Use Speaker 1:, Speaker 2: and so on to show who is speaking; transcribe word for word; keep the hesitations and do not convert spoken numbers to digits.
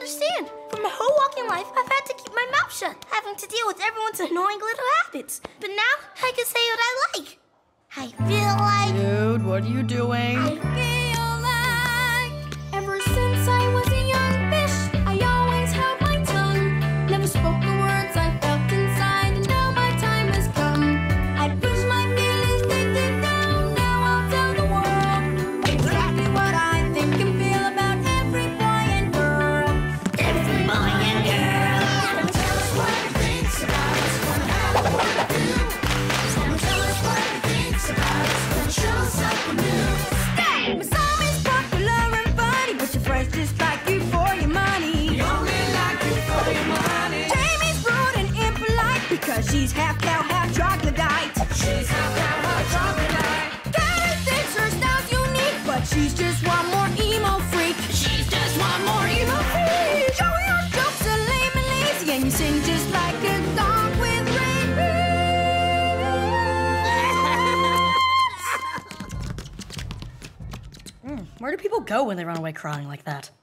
Speaker 1: understand. For my whole walking life, I've had to keep my mouth shut, having to deal with everyone's annoying little habits. But now, I can say what I like. I feel like...
Speaker 2: Dude, what are you doing?
Speaker 1: I feel like... Ever since I was a young fish, I always held my tongue. Never spoke the words I felt inside, and now my time has come. I push my feelings deep, deep down, now I'll tell the world exactly what I think and feel about every boy and girl. Every boy and girl. Someone tell us what he thinks about us, wanna have what to do. Someone tell us what he thinks about us, wanna show us something new. Stay! Masami's popular and funny, but your friends just like you for your money. We only like you for your money. Jamie's rude and impolite because she's half cow, half troglodyte. She's half cow, half troglodyte. Carrie thinks her style's unique, but she's just one more emo freak. She's just one more emo freak. Joey, your jokes are lame and lazy, and you sing just like a dog with rabies.
Speaker 2: Mm, where do people go when they run away crying like that?